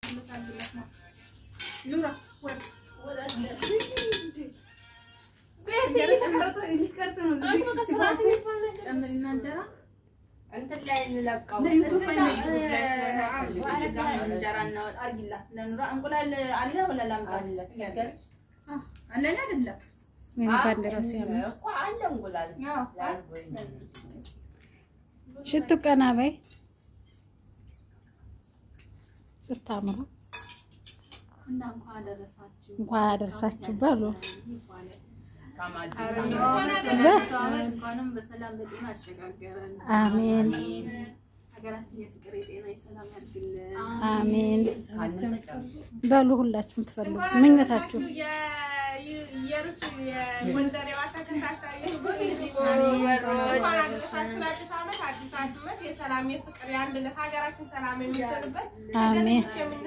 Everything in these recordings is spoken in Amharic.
نورا ولا بيتي تمرط اللي كرتون عملنا جرا انت اللي لقاو جرانا ارجلا لنورا انقلال على ولا لا على على لا من باندراس يا على انقلال شتو كنا باي ስታምሩ እንኳን አደረሳችሁ በሉ አሜን ሀገራችን የፍቅር የጤና የሰላም ያድርግልን አሜን በሉ ሁላችሁም ትፈልጉት ምኞታችሁ የርስ የወንደሬዋ ተከታታይ አዲስ ዓመት የሰላም የፍቅር የአንድነት ሀገራችን ሰላም የሚሆንበት አሜን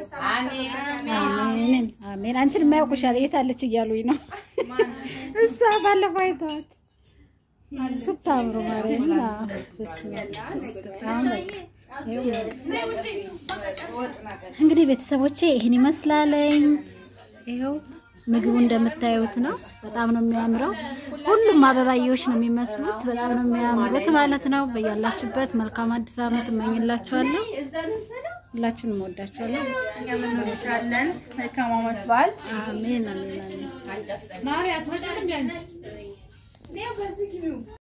አሜን አሜን አንቺን የማያውቁሻል የታለች እያሉኝ ነው እሷ ባለፈው አይተዋት ስታምሩ ማርያምና እንግዲህ ቤተሰቦቼ ይሄን ይመስላልኝ ይሄው ምግቡ እንደምታዩት ነው በጣም ነው የሚያምረው ሁሉም አበባዮች ነው የሚመስሉት በጣም ነው የሚያምሩት ማለት ነው በያላችሁበት መልካም አዲስ ዓመት እመኝላችኋለሁ ሁላችሁንም ወዳችኋለሁ እኛም እንወድሻለን መልካም ዓመት በዓል አሜን አሜን አሜን ማርያም ወጣ እንዴ ነው በዚህ